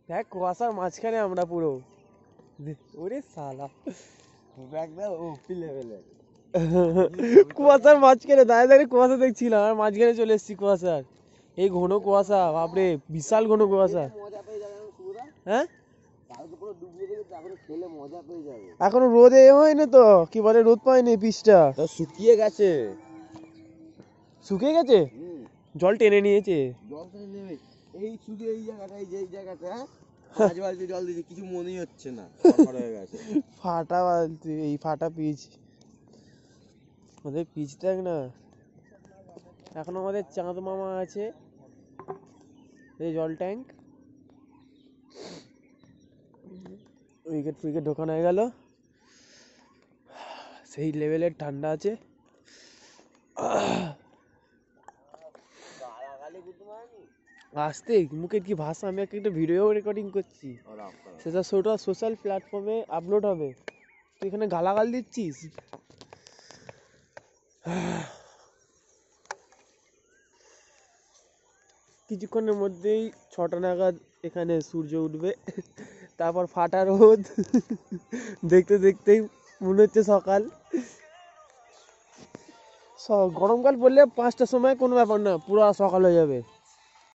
দেখ কুয়াশার মাঝখানে আমরা পুরো। ওরে শালা একদম ওপি লেভেলে কুয়াশার মাঝখানে দাঁড়িয়ে দাঁড়িয়ে কুয়াশা দেখছিলাম আর মাঝখানে চলে এসেছি কুয়াশার। এই ঘন কুয়াশা, বাপরে বিশাল ঘন কুয়াশা। মজা পেয়ে যাবে শুভদা। হ্যাঁ কালকে পুরো ডুবিয়ে দেবে, তারপরে খেলে মজা পেয়ে যাবে। এখনো রোদে হয়নি তো, কি বলে রোদ পায়নি পিচটা, তো শুকিয়ে গেছে। শুকিয়ে গেছে, জল টেনে নিয়েছে। জল তো নেবে এই শুকিয়ে এই জায়গাটা, এই যে এই জায়গাটা 5 বালতি জল দিয়েছে, কিছু মনেই হচ্ছে না, ফরফর হয়ে গেছে। ফাটা বালতি, এই ফাটা পিচ, আমাদের পিচ দেখ না। এখন আমাদের চাঁদ মামা আছে, এই জল ট্যাঙ্ক, উইকেট ফুইকেট ঢোকানো হয়ে গেল, সেই লেভেলের ঠান্ডা আছে। আসতে মুখের কি ভাষা, আমি একটা ভিডিও রেকর্ডিং করছি, সেটা সোশ্যাল প্ল্যাটফর্মে আপলোড হবে, তুই এখানে গালাগাল দিচ্ছিস। কিছুক্ষণের মধ্যেই 6টা নাগাদ এখানে সূর্য উঠবে, তারপর ফাটা রোদ, দেখতে দেখতেই মনে হচ্ছে সকাল। গরমকাল পড়লে 5টার সময় কোনো ব্যাপার না, পুরো সকাল হয়ে যাবে।